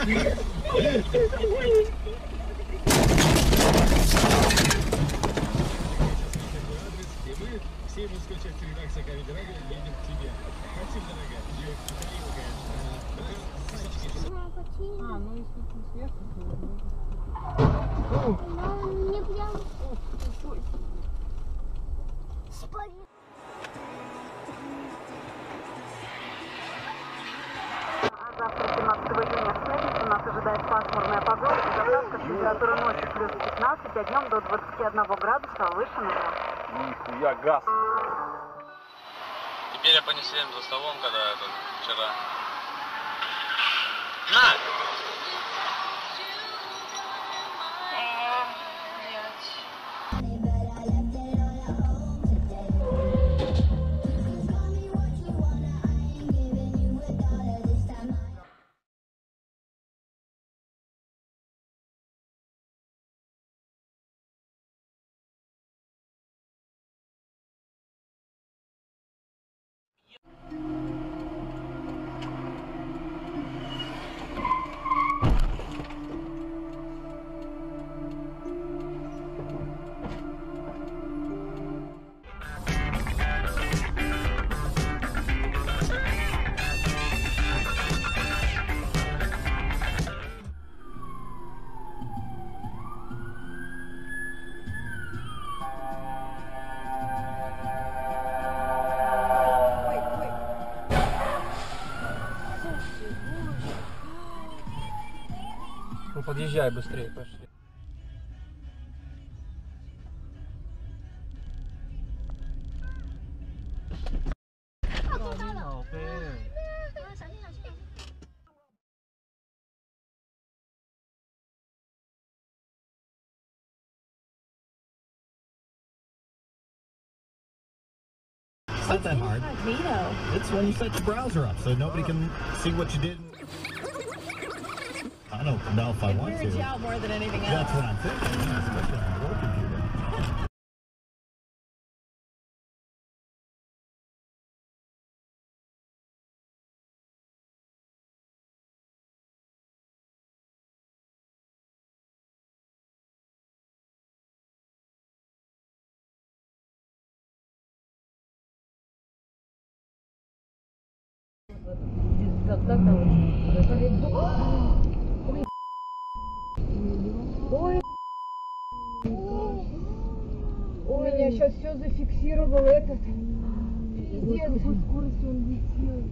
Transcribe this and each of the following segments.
Все мужской части редакции Аварии едем к тебе. Спасибо, дорогая. Ну если не сверху, Мама, мне прям... Завтра, 17 июня, в пятницу, нас ожидает пасмурная погода. Без осадков температура ночью плюс 15, а днем до 21 градуса выше нуля. Нихуя, газ. Теперь я понесли за столом, когда это вчера. На! Ну подъезжай быстрее, пошли. It's not that hard. It's when you set your browser up so nobody can see what you did. I don't know if I want to. Out more than anything else. That's what I'm thinking, especially on a work computer. У меня сейчас все зафиксировал этот. Пиздец. Какой скоростью он летел.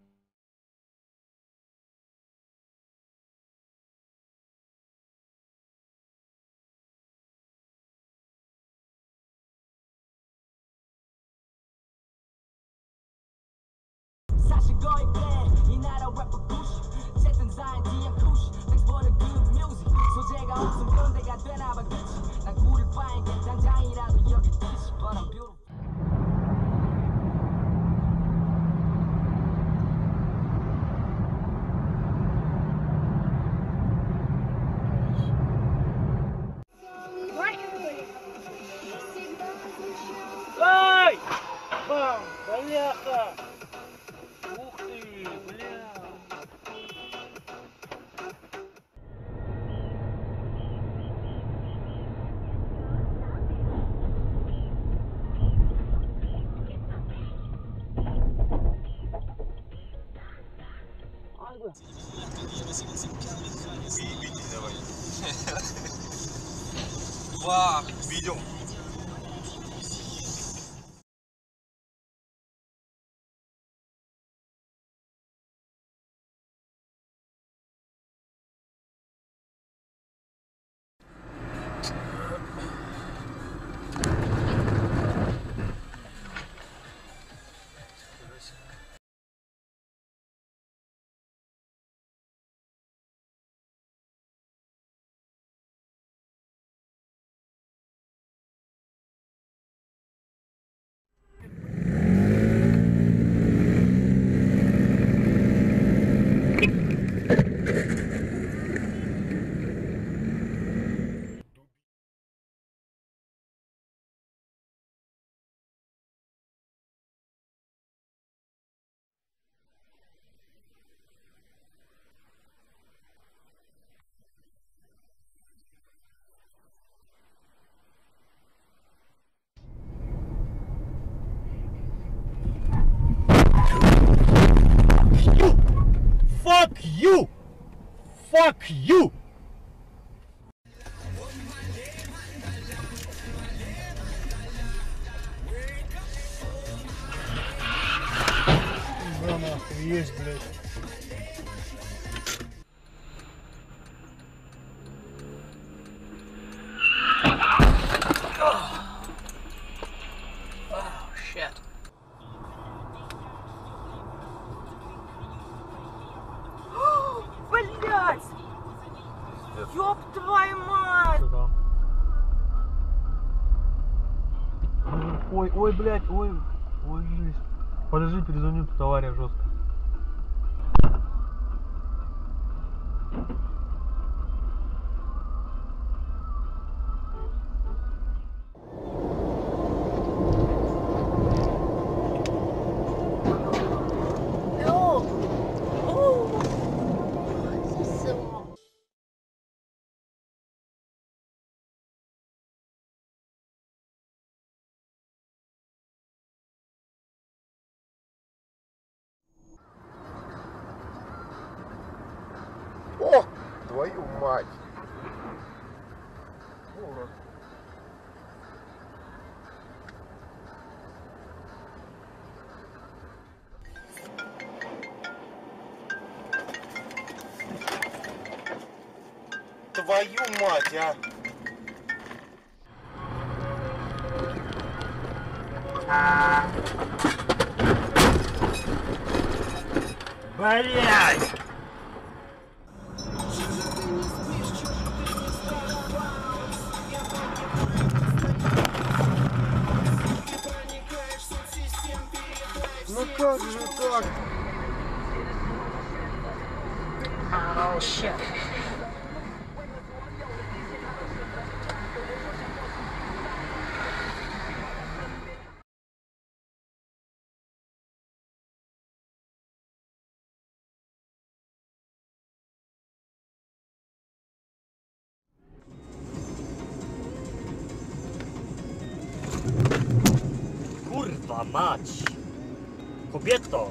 Ай! Бам! Бляха! Ух ты, бля! Давай. Вах! Видел? you! Fuck you! Да нахуй, есть, блядь. Блять! Ёб твою мать! Ой, ой, блядь, ой, ой, жесть. Подожди, перезвоню, тут авария жесткая. О, твою мать! Твою мать, а! Блять! Ну как же так? Oh shit. Kurwa mać! Kobieto!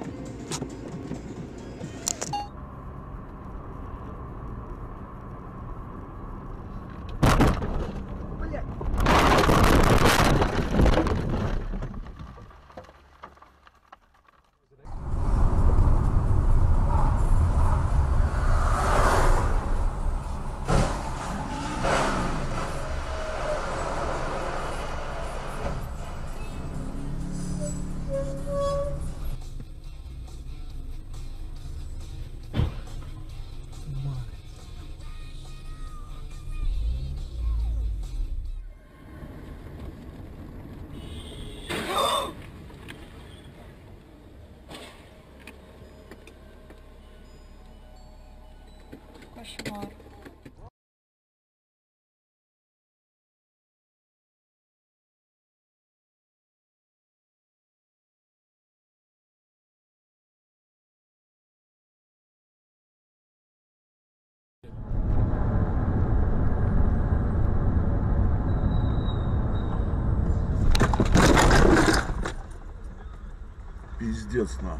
Кошмар. Пиздец нахуй.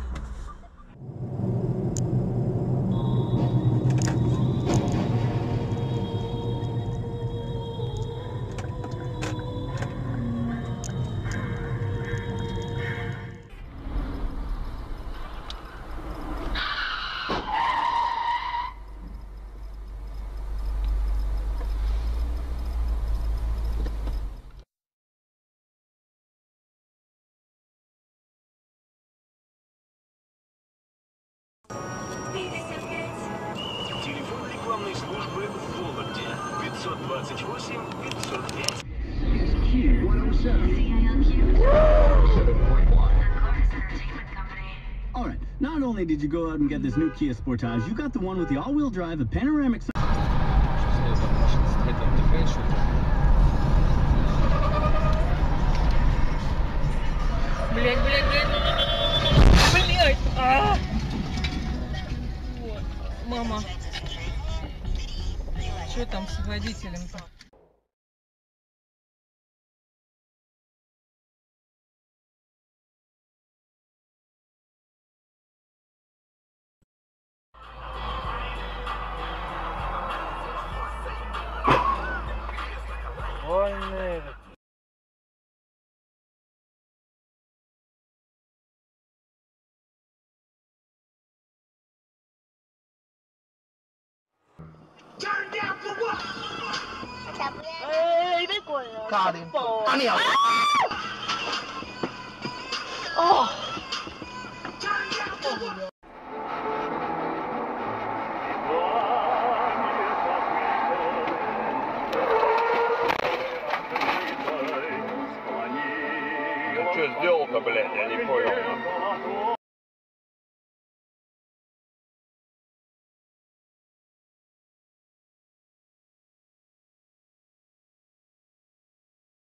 Телефон рекламной службы в Вологде 528 505. Alright, not only did you go out and get this new Kia Sportage, you got the one with the all-wheel drive, a panoramic... Блять, блять, блять. Блять. Вот. Мама. Что там с водителем-то? Ê, biết quần. Ca đi. Oh.